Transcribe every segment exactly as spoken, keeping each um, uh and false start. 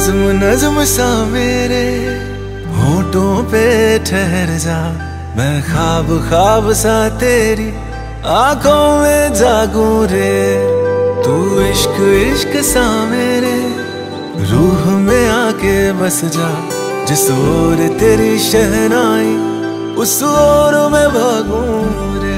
नज्म नज्म सा मेरे होठों पे ठहर जा, मैं ख्वाब ख्वाब सा तेरी आंखों में जागूं रे। तू इश्क इश्क सा मेरे रूह में आके बस जा, जिस ओर तेरी शहनाई उस ओर मैं भागूं रे।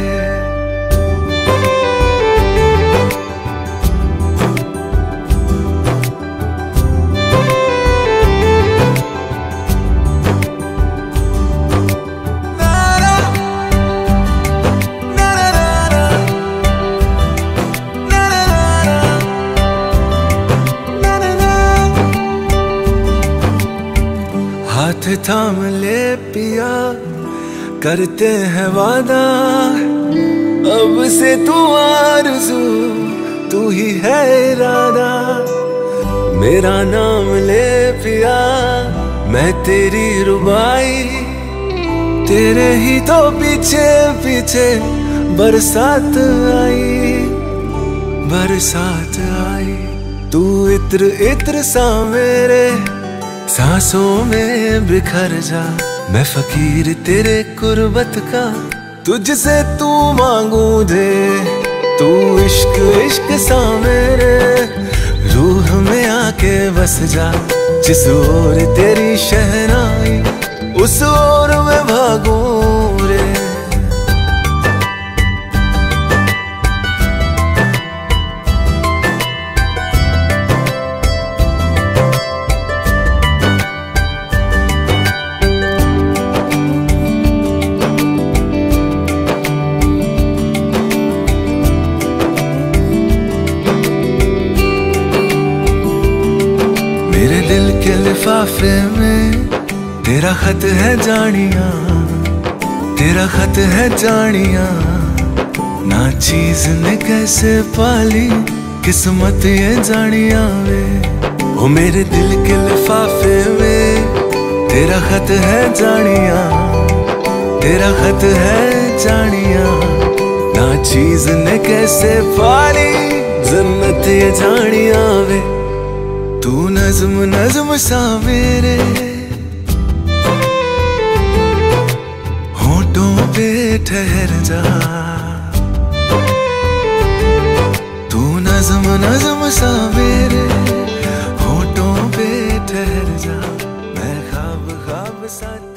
हाथ थाम ले पिया, करते हैं वादा, अब से तू आरज़ू तू ही है इरादा। मेरा नाम ले पिया, मैं तेरी रुबाई, तेरे ही तो पीछे पीछे बरसात आई, बरसात आई। तू इत्र इत्र सा मेरे सांसों में बिखर जा, मैं फकीर तेरे कुर्बत का तुझसे तू मांगू दे। तू इश्क इश्क सा मेरे रूह में आके बस जा, जिस ओर तेरी शहनाई उस ओर मैं भागूं रे। मेरे दिल के लिफाफे में तेरा खत है जानिया, तेरा खत है जानिया। ना चीज ने कैसे पाली किस्मत ये जानिया वे। ओ मेरे दिल के लिफाफे में तेरा खत है जानिया, तेरा खत है जानिया। ना चीज ने कैसे पाली जन्नत ये जानिया वे। तू नज्म नज्म सा मेरे होठों पे ठहर जा, तू नज्म नज्म सा मेरे होठों पे ठहर जा, मैं ख्वाब ख्वाब सा